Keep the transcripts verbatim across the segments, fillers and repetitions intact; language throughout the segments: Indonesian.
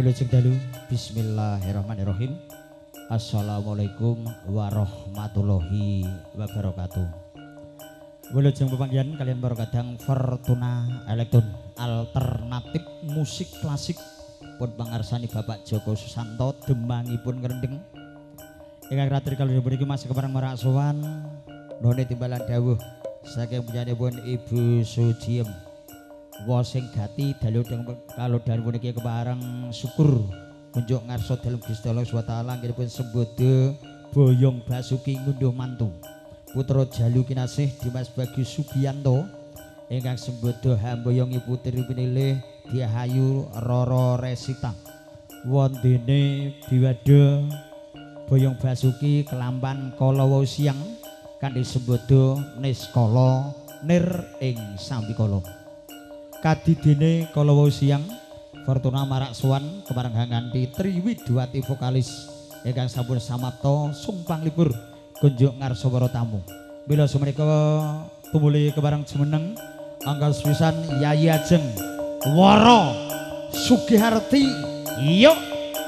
Wilujeng dalu bismillahirrahmanirrahim. Assalamualaikum warahmatullahi wabarakatuh. Wilujeng pepanggihan kalian baru kadang Fortuna Elektron alternatif musik klasik pun pangarsani Bapak Joko Susanto demangipun ngrendeng. Ingkang ratri kalih mriki masih kepareng marak sowan none timbalan dawuh saking penyanipun Ibu Sujiem. Wosing gati dalu kalau dan puniki kepareng syukur kunjuk ngarsa dalem Gusti Allah subhanahu wa taala nggih sembodo Boyong Basuki ngunduh mantu putra Jalu Kinasih Dimas Bagus Sugiyanto ingkang sembodo hamboyongi putri pinilih Diahayu Roro Resita wondene biwada Boyong Basuki kelampan kalawa siang kanthi sembodo Niskala nir ing sambikala. Kadidene kalawa siang Fortuna marak sowan kepareng nganti Triwidawati vokalis ingkang sampun samapta sumpang libur kunjuk ngarsa para tamu. Bila sumenika tumuli kepareng jumeneng angka sepisan Yayi Ajeng Wara Sugiharti yuk.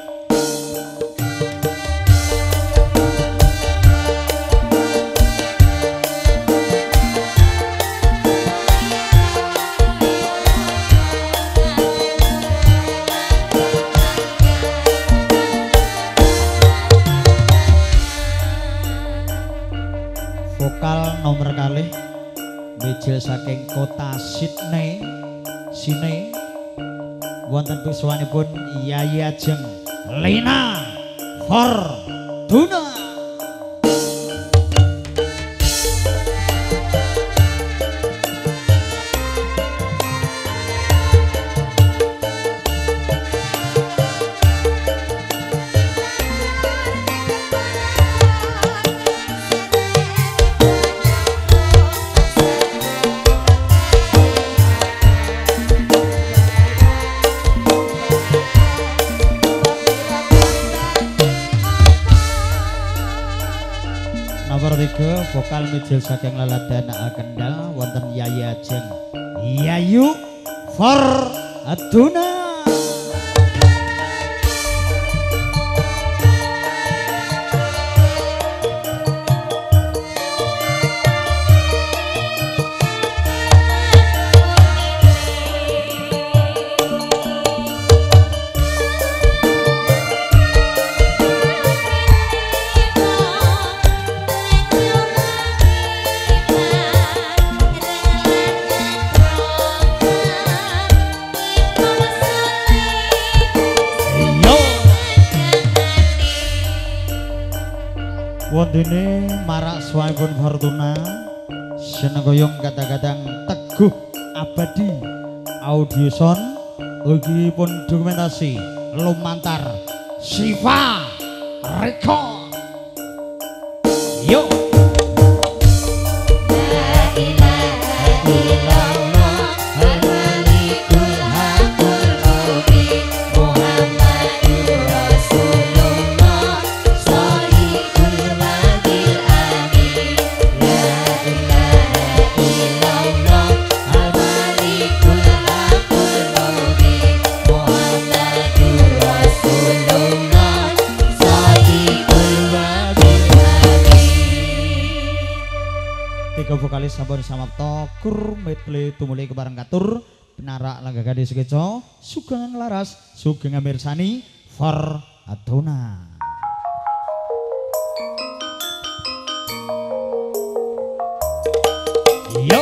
Vokal nomor kalih mijil saking kota Sydney Sine wonten piswanipun Yayi Ajeng Lina Fortuna. Vokal mijil saking laladan Kendal wonten Yayi Ajeng Yayu Fortuna. Wondene marak swanipun Fortuna senenggoyong kadang-kadang teguh abadi audio sound ugi pun dokumentasi lumantar Siva Record yuk. Vokalis sampun samapta kur medley tumuli kepareng katur penarak langgagane sekeca sugeng laras sugeng mirsani Fortuna. Yo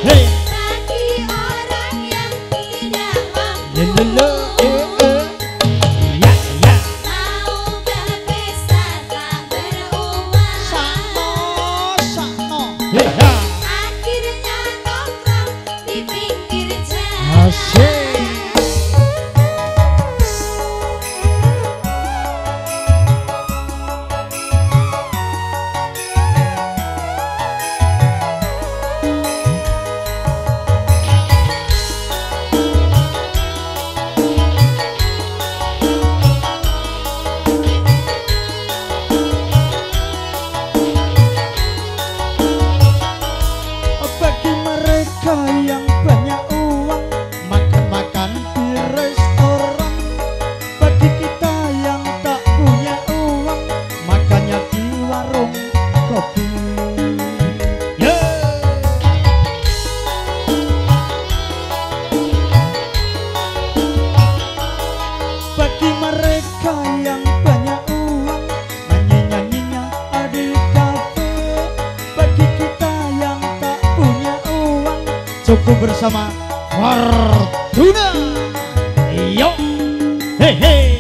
Hey. Bagi orang yang tidak mampu. Lele, eh, eh. Ya, ya. Mau berpesta tak beruang. Sakno, sakno. Hey, ha. Akhirnya nongkrong di pinggir jalan. Asyik. Bagi mereka yang banyak uang, makan-makan di restoran. Bagi kita yang tak punya uang, makannya di warung kopi. Yeah. Bagi mereka yang banyak uang, nyanyi-nyanyinya di kafe. Bagi kita yang tak punya uang, cukup bersama Fortuna. Yo, hey hey.